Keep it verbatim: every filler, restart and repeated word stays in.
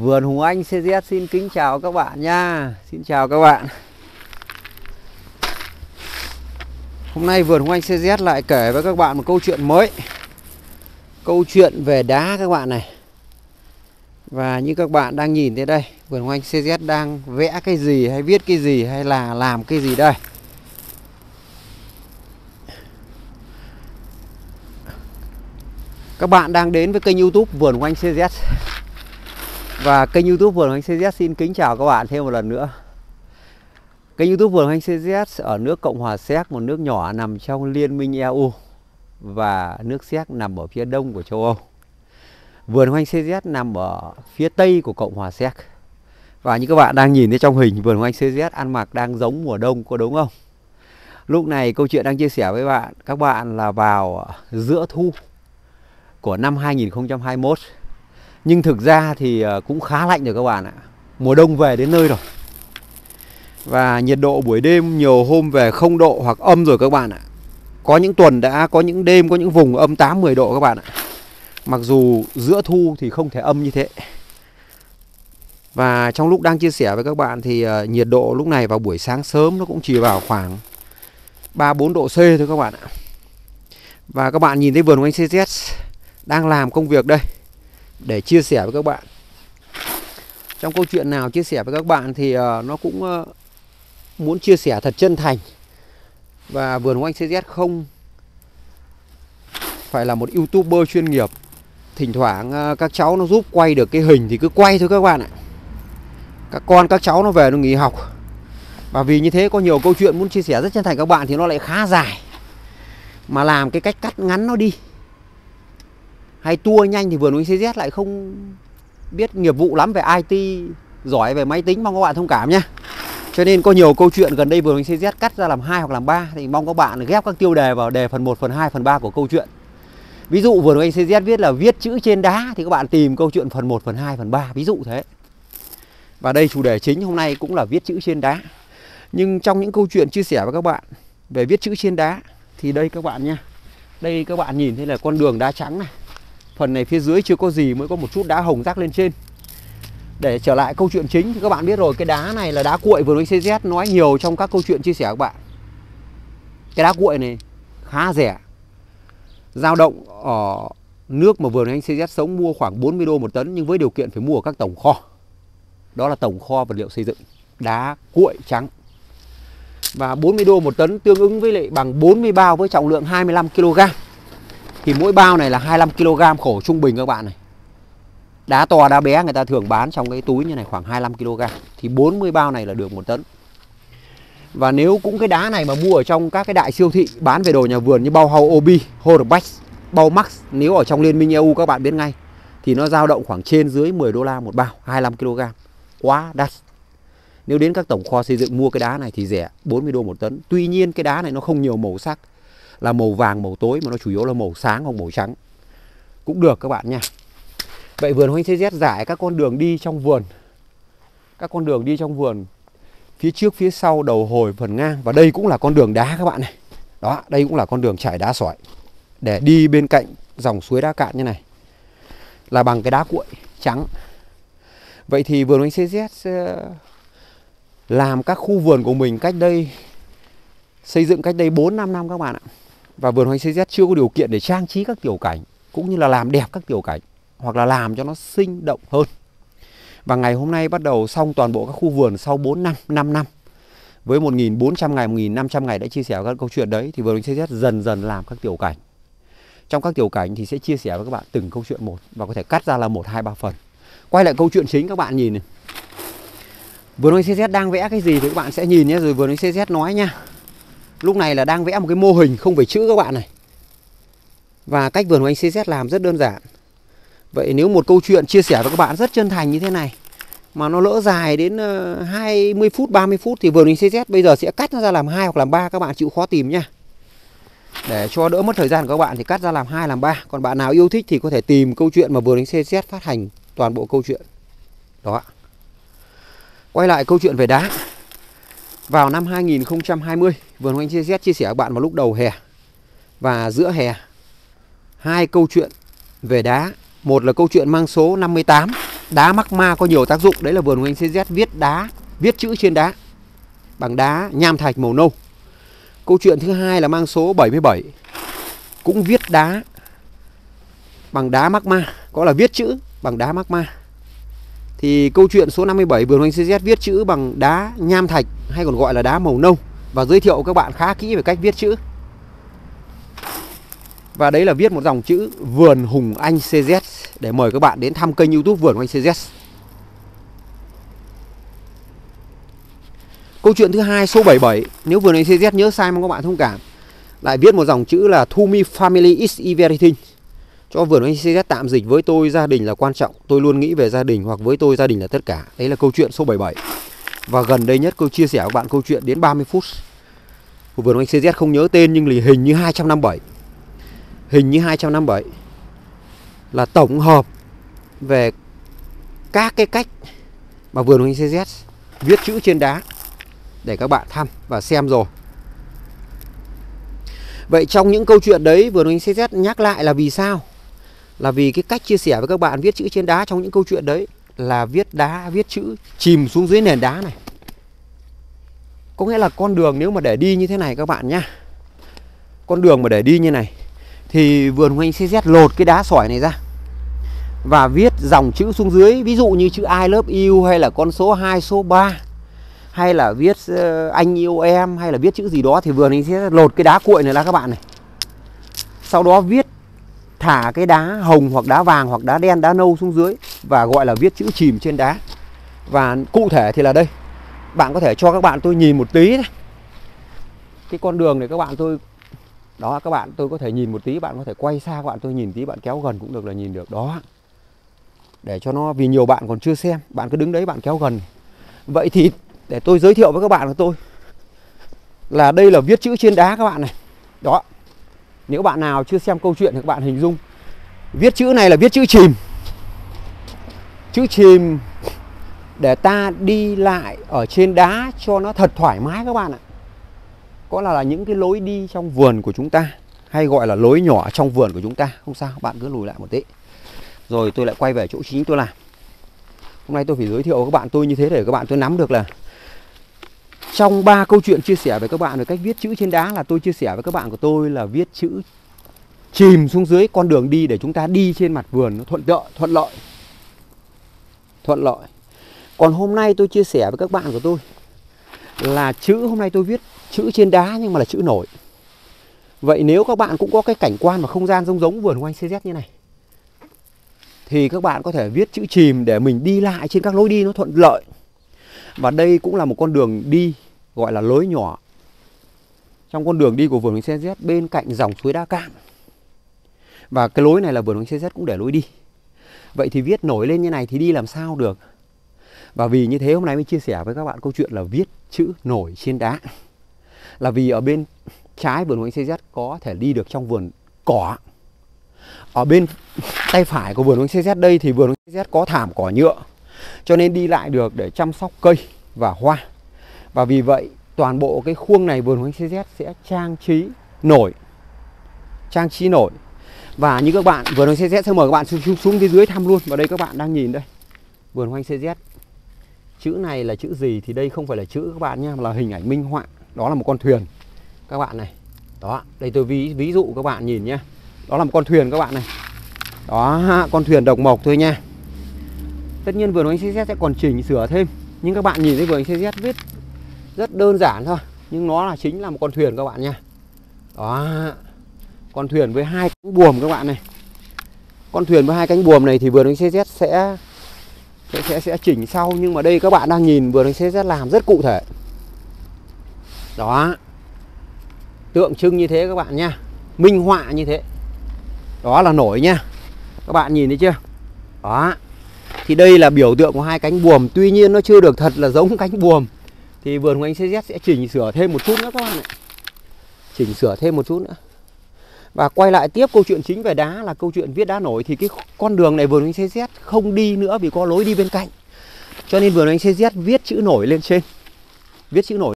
Vườn Hùng Anh xê dét xin kính chào các bạn nha. Xin chào các bạn. Hôm nay Vườn Hùng Anh xê dét lại kể với các bạn một câu chuyện mới. Câu chuyện về đá các bạn này. Và như các bạn đang nhìn thấy đây, Vườn Hùng Anh xê dét đang vẽ cái gì, hay viết cái gì, hay là làm cái gì đây. Các bạn đang đến với kênh YouTube Vườn Hùng Anh xê dét. Và kênh YouTube Vườn Hùng Anh xê dét xin kính chào các bạn thêm một lần nữa. Kênh YouTube Vườn Hùng Anh xê dét ở nước Cộng hòa Séc, một nước nhỏ nằm trong Liên minh e u, và nước Séc nằm ở phía đông của châu Âu. Vườn Hùng Anh xê dét nằm ở phía tây của Cộng hòa Séc. Và như các bạn đang nhìn thấy trong hình, Vườn Hùng Anh xê dét ăn mặc đang giống mùa đông, có đúng không? Lúc này câu chuyện đang chia sẻ với bạn các bạn là vào giữa thu của năm hai nghìn không trăm hai mươi mốt. Nhưng thực ra thì cũng khá lạnh rồi các bạn ạ. Mùa đông về đến nơi rồi. Và nhiệt độ buổi đêm nhiều hôm về không độ hoặc âm rồi các bạn ạ. Có những tuần đã có những đêm, có những vùng âm tám mười độ các bạn ạ. Mặc dù giữa thu thì không thể âm như thế. Và trong lúc đang chia sẻ với các bạn thì uh, nhiệt độ lúc này vào buổi sáng sớm nó cũng chỉ vào khoảng ba bốn độ C thôi các bạn ạ. Và các bạn nhìn thấy Vườn Hùng Anh xê dét đang làm công việc đây để chia sẻ với các bạn. Trong câu chuyện nào chia sẻ với các bạn thì uh, nó cũng uh, muốn chia sẻ thật chân thành. Và Vườn Hùng Anh xê dét không phải là một YouTuber chuyên nghiệp. Thỉnh thoảng uh, các cháu nó giúp quay được cái hình thì cứ quay thôi các bạn ạ. Các con các cháu nó về nó nghỉ học. Và vì như thế có nhiều câu chuyện muốn chia sẻ rất chân thành các bạn thì nó lại khá dài. Mà làm cái cách cắt ngắn nó đi hay tua nhanh thì Vườn Hùng Anh xê dét lại không biết nghiệp vụ lắm về i tê, giỏi về máy tính, mong các bạn thông cảm nhé. Cho nên có nhiều câu chuyện gần đây Vườn Hùng Anh xê dét cắt ra làm hai hoặc làm ba thì mong các bạn ghép các tiêu đề vào đề phần một, phần hai, phần ba của câu chuyện. Ví dụ Vườn Hùng Anh xê dét viết là viết chữ trên đá thì các bạn tìm câu chuyện phần một, phần hai, phần ba, ví dụ thế. Và đây chủ đề chính hôm nay cũng là viết chữ trên đá. Nhưng trong những câu chuyện chia sẻ với các bạn về viết chữ trên đá thì đây các bạn nha. Đây các bạn nhìn thấy là con đường đá trắng này. Phần này phía dưới chưa có gì, mới có một chút đá hồng rắc lên trên. Để trở lại câu chuyện chính thì các bạn biết rồi, cái đá này là đá cuội Vườn Hùng Anh xê dét nói nhiều trong các câu chuyện chia sẻ của các bạn. Cái đá cuội này khá rẻ, dao động ở nước mà Vườn Hùng Anh xê dét sống mua khoảng bốn mươi đô một tấn, nhưng với điều kiện phải mua ở các tổng kho. Đó là tổng kho vật liệu xây dựng, đá cuội trắng. Và bốn mươi đô một tấn tương ứng với lại bằng bốn mươi bao với trọng lượng hai mươi lăm ki lô gam. Thì mỗi bao này là hai mươi lăm ki lô gam khổ trung bình các bạn này. Đá to đá bé người ta thường bán trong cái túi như này khoảng hai mươi lăm ki lô gam. Thì bốn mươi bao này là được một tấn. Và nếu cũng cái đá này mà mua ở trong các cái đại siêu thị bán về đồ nhà vườn như Bauhaus, Obi, Hornbach, Baumax, nếu ở trong Liên minh e u các bạn biết ngay, thì nó dao động khoảng trên dưới mười đô la một bao, hai mươi lăm ki lô gam. Quá đắt. Nếu đến các tổng kho xây dựng mua cái đá này thì rẻ, bốn mươi đô một tấn. Tuy nhiên cái đá này nó không nhiều màu sắc, là màu vàng, màu tối, mà nó chủ yếu là màu sáng hoặc màu trắng. Cũng được các bạn nha. Vậy Vườn Hùng Anh xê dét giải các con đường đi trong vườn. Các con đường đi trong vườn phía trước, phía sau, đầu hồi, phần ngang. Và đây cũng là con đường đá các bạn này. Đó, đây cũng là con đường trải đá sỏi để đi bên cạnh dòng suối đá cạn như này, là bằng cái đá cuội trắng. Vậy thì Vườn Hùng Anh xê dét làm các khu vườn của mình cách đây, xây dựng cách đây bốn năm năm các bạn ạ. Và Vườn Hùng Anh xê dét chưa có điều kiện để trang trí các tiểu cảnh, cũng như là làm đẹp các tiểu cảnh, hoặc là làm cho nó sinh động hơn. Và ngày hôm nay bắt đầu xong toàn bộ các khu vườn sau bốn năm, năm năm. Với một nghìn bốn trăm ngày, một nghìn năm trăm ngày đã chia sẻ các câu chuyện đấy, thì Vườn Hùng Anh xê dét dần dần làm các tiểu cảnh. Trong các tiểu cảnh thì sẽ chia sẻ với các bạn từng câu chuyện một, và có thể cắt ra là một, hai, ba phần. Quay lại câu chuyện chính các bạn nhìn này. Vườn Hùng Anh xê dét đang vẽ cái gì thì các bạn sẽ nhìn nhé, rồi Vườn Hùng Anh xê dét nói nha. Lúc này là đang vẽ một cái mô hình không phải chữ các bạn này. Và cách Vườn Hùng Anh xê dét làm rất đơn giản. Vậy nếu một câu chuyện chia sẻ với các bạn rất chân thành như thế này mà nó lỡ dài đến hai mươi phút, ba mươi phút thì Vườn Hùng Anh xê dét bây giờ sẽ cắt nó ra làm hai hoặc làm ba, các bạn chịu khó tìm nha. Để cho đỡ mất thời gian của các bạn thì cắt ra làm hai, làm ba. Còn bạn nào yêu thích thì có thể tìm câu chuyện mà Vườn Hùng Anh xê dét phát hành toàn bộ câu chuyện. Đó. Quay lại câu chuyện về đá. Vào năm hai nghìn không trăm hai mươi, Vườn Hùng Anh xê dét chia sẻ với các bạn vào lúc đầu hè và giữa hè hai câu chuyện về đá. Một là câu chuyện mang số năm mươi tám Đá magma có nhiều tác dụng. Đấy là vườn của anh xê dét viết đá, viết chữ trên đá bằng đá nham thạch màu nâu. Câu chuyện thứ hai là mang số bảy mươi bảy, cũng viết đá bằng đá magma, có là viết chữ bằng đá magma. Thì câu chuyện số năm mươi bảy, vườn của anh xê dét viết chữ bằng đá nham thạch hay còn gọi là đá màu nâu, và giới thiệu các bạn khá kỹ về cách viết chữ. Và đấy là viết một dòng chữ Vườn Hùng Anh xê dét để mời các bạn đến thăm kênh YouTube Vườn của anh xê dét. Câu chuyện thứ hai số bảy mươi bảy, nếu Vườn anh xê dét nhớ sai mong các bạn thông cảm, lại viết một dòng chữ là To me family is everything. Cho Vườn anh xê dét tạm dịch với tôi gia đình là quan trọng, tôi luôn nghĩ về gia đình, hoặc với tôi gia đình là tất cả. Đấy là câu chuyện số bảy mươi bảy. Và gần đây nhất tôi chia sẻ với các bạn câu chuyện đến ba mươi phút của Vườn anh xê dét không nhớ tên, nhưng là hình như hai trăm năm mươi bảy. Hình như hai trăm năm mươi bảy là tổng hợp về các cái cách mà Vườn anh xê dét viết chữ trên đá để các bạn thăm và xem rồi. Vậy trong những câu chuyện đấy, Vườn anh xê dét nhắc lại là vì sao? Là vì cái cách chia sẻ với các bạn viết chữ trên đá trong những câu chuyện đấy là viết đá, viết chữ chìm xuống dưới nền đá này. Có nghĩa là con đường nếu mà để đi như thế này các bạn nhá, con đường mà để đi như này thì Vườn anh xê dét lột cái đá sỏi này ra và viết dòng chữ xuống dưới, ví dụ như chữ I love you, hay là con số hai, số ba, hay là viết uh, anh yêu em, hay là viết chữ gì đó, thì Vườn anh sẽ lột cái đá cuội này ra các bạn này. Sau đó viết thả cái đá hồng hoặc đá vàng hoặc đá đen, đá nâu xuống dưới và gọi là viết chữ chìm trên đá. Và cụ thể thì là đây, bạn có thể cho các bạn tôi nhìn một tí này. Cái con đường này các bạn tôi, đó các bạn tôi có thể nhìn một tí, bạn có thể quay xa các bạn tôi nhìn tí, bạn kéo gần cũng được là nhìn được đó. Để cho nó, vì nhiều bạn còn chưa xem, bạn cứ đứng đấy bạn kéo gần. Vậy thì để tôi giới thiệu với các bạn của tôi là đây là viết chữ trên đá các bạn này. Đó. Nếu bạn nào chưa xem câu chuyện thì các bạn hình dung viết chữ này là viết chữ chìm. Chữ chìm để ta đi lại ở trên đá cho nó thật thoải mái các bạn ạ. Có là, là những cái lối đi trong vườn của chúng ta, hay gọi là lối nhỏ trong vườn của chúng ta. Không sao, bạn cứ lùi lại một tí. Rồi tôi lại quay về chỗ chính tôi làm. Hôm nay tôi phải giới thiệu với các bạn tôi như thế để các bạn tôi nắm được là trong ba câu chuyện chia sẻ với các bạn về cách viết chữ trên đá, là tôi chia sẻ với các bạn của tôi là viết chữ chìm xuống dưới con đường đi để chúng ta đi trên mặt vườn nó thuận lợi, thuận lợi. Thuận lợi. Còn hôm nay tôi chia sẻ với các bạn của tôi là chữ, hôm nay tôi viết chữ trên đá nhưng mà là chữ nổi. Vậy nếu các bạn cũng có cái cảnh quan và không gian giống giống Vườn của anh xê dét như này, thì các bạn có thể viết chữ chìm để mình đi lại trên các lối đi nó thuận lợi. Và đây cũng là một con đường đi gọi là lối nhỏ trong con đường đi của Vườn anh xê dét bên cạnh dòng suối Đá Cam. Và cái lối này là Vườn anh xê dét cũng để lối đi. Vậy thì viết nổi lên như này thì đi làm sao được? Và vì như thế hôm nay mới chia sẻ với các bạn câu chuyện là viết chữ nổi trên đá. Là vì ở bên trái Vườn anh xê dét có thể đi được trong vườn cỏ. Ở bên tay phải của Vườn anh xê dét đây thì Vườn anh xê dét có thảm cỏ nhựa, cho nên đi lại được để chăm sóc cây và hoa. Và vì vậy toàn bộ cái khuôn này Vườn anh xê dét sẽ trang trí nổi. Trang trí nổi. Và như các bạn, Vườn anh xê dét sẽ mời các bạn xuống, xuống phía dưới thăm luôn. Và đây các bạn đang nhìn đây, Vườn anh xê dét. Chữ này là chữ gì thì đây không phải là chữ các bạn nha, mà là hình ảnh minh họa. Đó là một con thuyền các bạn này. Đó, đây tôi ví, ví dụ các bạn nhìn nhé. Đó là một con thuyền các bạn này. Đó, con thuyền độc mộc thôi nha. Tất nhiên Vườn anh xê dét sẽ còn chỉnh sửa thêm, nhưng các bạn nhìn thấy Vườn anh xê dét viết rất đơn giản thôi, nhưng nó là chính là một con thuyền các bạn nha. Đó, con thuyền với hai cánh buồm các bạn này. Con thuyền với hai cánh buồm này thì Vườn anh xê dét sẽ sẽ sẽ sẽ chỉnh sau, nhưng mà đây các bạn đang nhìn Vườn anh xê dét làm rất cụ thể. Đó, tượng trưng như thế các bạn nha, minh họa như thế. Đó là nổi nha. Các bạn nhìn thấy chưa? Đó. Thì đây là biểu tượng của hai cánh buồm. Tuy nhiên nó chưa được thật là giống cánh buồm. Thì Vườn của anh xê dét sẽ chỉnh sửa thêm một chút nữa các bạn ạ. Chỉnh sửa thêm một chút nữa. Và quay lại tiếp câu chuyện chính về đá là câu chuyện viết đá nổi. Thì cái con đường này Vườn anh xê dét không đi nữa vì có lối đi bên cạnh. Cho nên Vườn anh xê dét viết chữ nổi lên trên. Viết chữ nổi